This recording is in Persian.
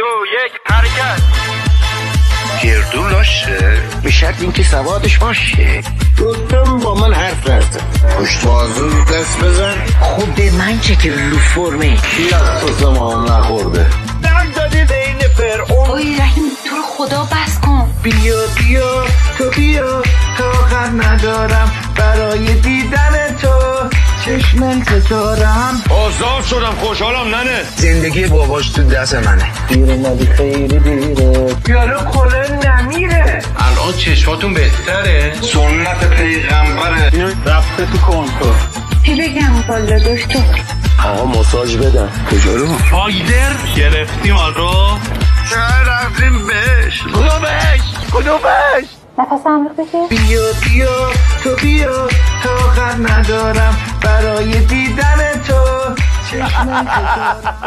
1 حرکت. گردو لاشه به شرط اینکه سوادش باشه. گفتم با من حرف نزن، پشت بازو دست بزن. خب به من چه که رو فرمه کی از تو زمان نخورده؟ دم دادی بین فرعون. اوی رحیم تو رو خدا بس کن. بیا تو بیا، طاقت ندارم برای دیدن تو، چشم انتظارم. آزاد شدم، خوشحالم ننه. زندگی باباش تو دست منه. دیر اومدی خیلی دیره، یارو کله نمیره. الان چشماتون بهتره؟ سنت پیغمبره. رفته تو کنتور. چی بگم والا دکتر؟ آقا ماساژ بدن. کجا رو؟ فایدر گرفتیم آقا. چه رفتیم بهش؟ کدومش؟ نفس عمیق بکش. بیا تو بیا، طاقت ندارم برای دیدن تو، چشم انتظارم.